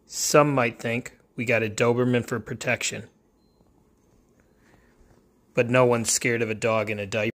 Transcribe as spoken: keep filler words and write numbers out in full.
Some might think we got a Doberman for protection, but no one's scared of a dog in a diaper.